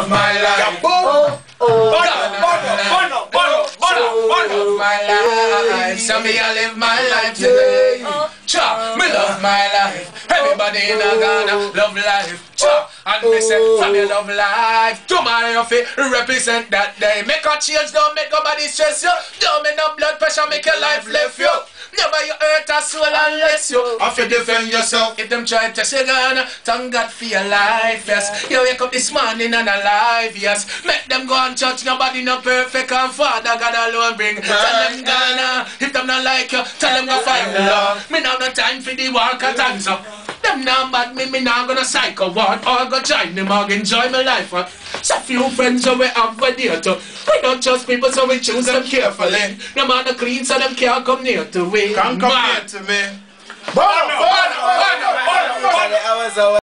love my life. My life. So me I live my life today. Cha, me love my life. Everybody in Ghana love life. Cha, and me say from you love life. Tomorrow you fi represent that day. Make a change, don't make nobody stress you. Don't make no blood pressure, make your life left you. Never you hurt a soul unless you have to defend yourself. If them try to test you Ghana, thank God for your life, yes. You wake up this morning and alive, yes. Make them go and church, nobody no perfect, and Father God alone bring. Tell them Ghana, if them not like you, tell them go find the love. Me now no time for the walk at hands up. Them now bad me now gonna psycho what, or go join them or enjoy my life. So few friends we have a date. We don't trust people, so we choose them carefully. No matter clean, so them can't come near to we. Can't come near to me.